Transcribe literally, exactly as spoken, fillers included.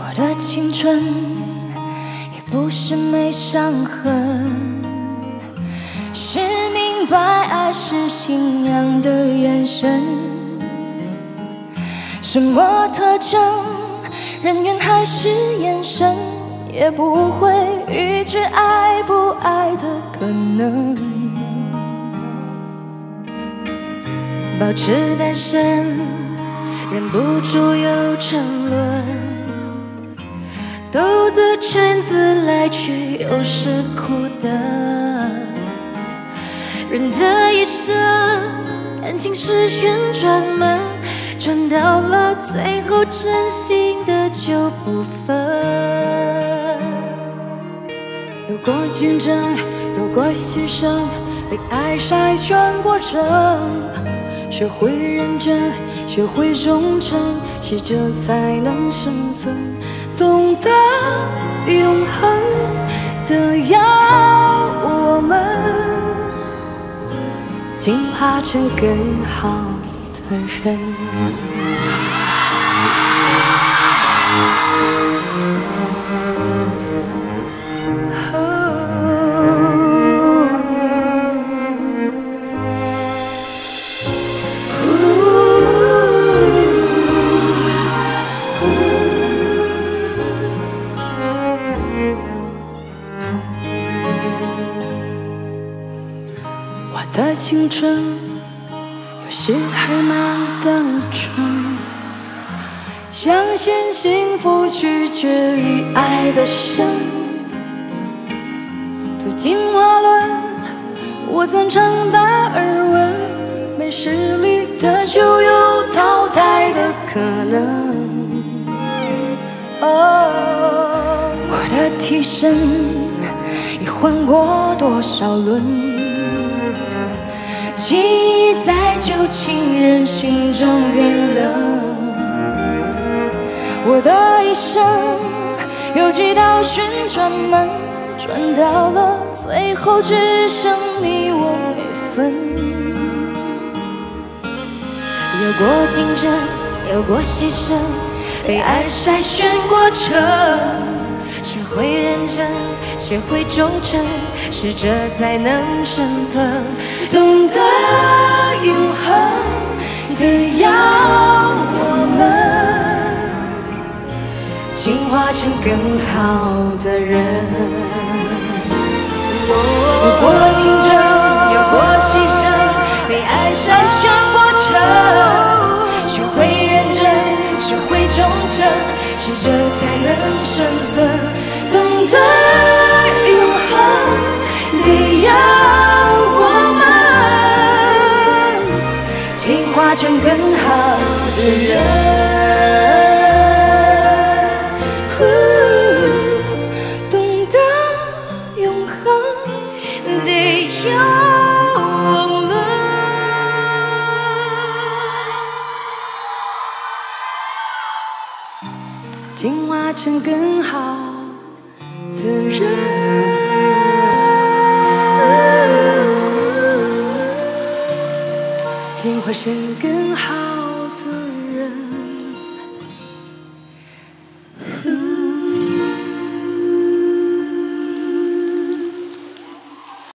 的青春也不是没伤痕，是明白爱是信仰的眼神。什么特征，人缘还是眼神，也不会预知爱不爱的可能。保持单身，忍不住又沉沦，独自圈子来，却又是苦的。人的一生，感情是旋转门，转到了最后，真心的就不分。 有过竞争，有过牺牲，被爱筛选过程，学会认真，学会忠诚，适者才能生存。懂得永恒的要我们进化成更好的人。我的青春有时还蛮单纯，相信幸福取决于爱的深。读进化论，我曾常达耳闻，没实力的就有淘汰的可能。 哦，我的替身已换过多少轮，记忆在旧情人心中变冷。我的一生有几道旋转门，转到了最后，只剩你我没分。有过竞争，有过牺牲，被爱筛选过程，学会认真，学会忠诚，适者才能生存。懂得永恒的要我们进化成更好的人。有过竞争，有过牺牲，被爱筛选过程，学会认真，学会忠诚，适者才能生存。懂得永恒的要我们进化成更好的人。懂得永恒的要我们进化成更好的人，进化成更好。